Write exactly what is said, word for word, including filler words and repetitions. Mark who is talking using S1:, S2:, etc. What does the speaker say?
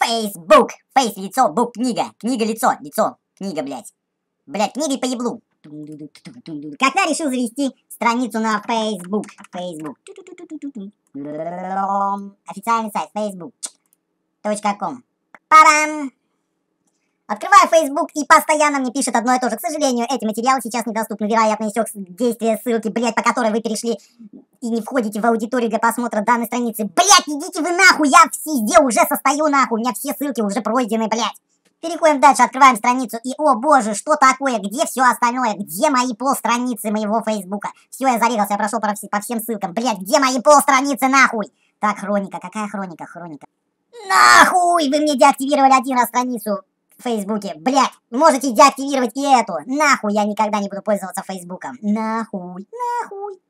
S1: Facebook. Фейс, лицо, бук, книга. Книга, лицо, лицо, книга, блядь. Блядь, книгой по еблу. Когда решил завести страницу на Facebook. Facebook. Официальный сайт Facebook. точка ком. Парам! Открываю Facebook и постоянно мне пишет одно и то же. К сожалению, эти материалы сейчас недоступны. Вероятно, истек действие ссылки, блядь, по которой вы перешли и не входите в аудиторию для просмотра данной страницы. Блядь, идите вы нахуй, я везде уже состою нахуй. У меня все ссылки уже пройдены, блядь. Переходим дальше, открываем страницу и, о боже, что такое, где все остальное, где мои полстраницы моего Фейсбука? Все, я зарегался, я прошел по, по всем ссылкам. Блядь, где мои полстраницы нахуй? Так, хроника, какая хроника, хроника? Нахуй, вы мне деактивировали один раз страницу в Фейсбуке. Блядь, можете деактивировать и эту. Нахуй, я никогда не буду пользоваться Фейсбуком. Нахуй, нахуй.